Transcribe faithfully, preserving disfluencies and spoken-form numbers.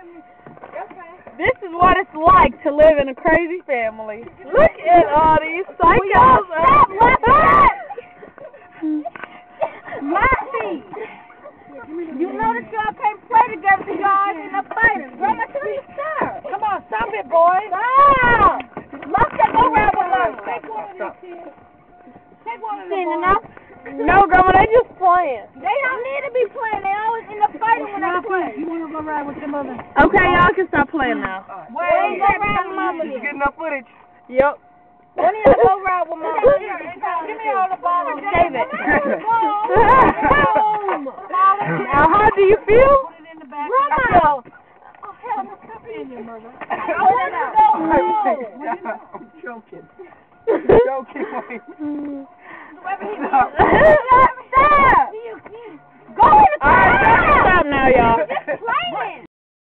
This is what it's like to live in a crazy family. Look at all these psychos. Laffy! You know that y'all can't play together because y'all in a fighting. Grandma, tell you stop. Come on, stop it, boy. Stop. Let's just go around with us. Take one of these kids. Take one of them, boys. No, Grandma, they just playing. They don't need to be playing. They always in the fighting when they play. You want to go ride with your mother? Okay, y'all can stop playing now. Wait, ain't go ride with mama. Did you get enough footage? Yep. When you go ride with mama? Give me all the ball and save it. Now, how do you feel? Put it in the back. Grandma! Oh, hell, what's up in your mother? I want to go home. I'm joking. I'm joking. Stop! Go in the car! Alright, stop now, y'all.